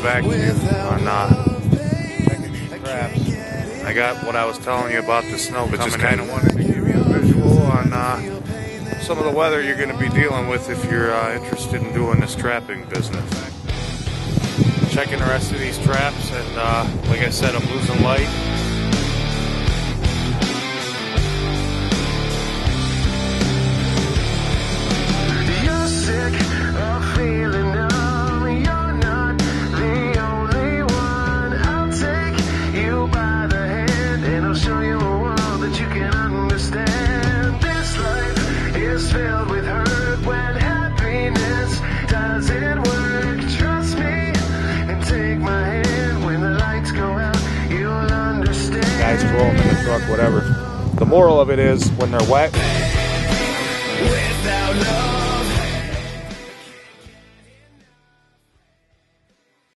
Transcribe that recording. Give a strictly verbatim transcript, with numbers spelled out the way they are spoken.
back to you on uh, checking these traps. I got what I was telling you about the snow, but just kind of wanted to give you a visual on uh, some of the weather you're going to be dealing with if you're uh, interested in doing this trapping business. Checking the rest of these traps, and uh, like I said, I'm losing light. Guys throw them in the truck, whatever. The moral of it is, when they're wet,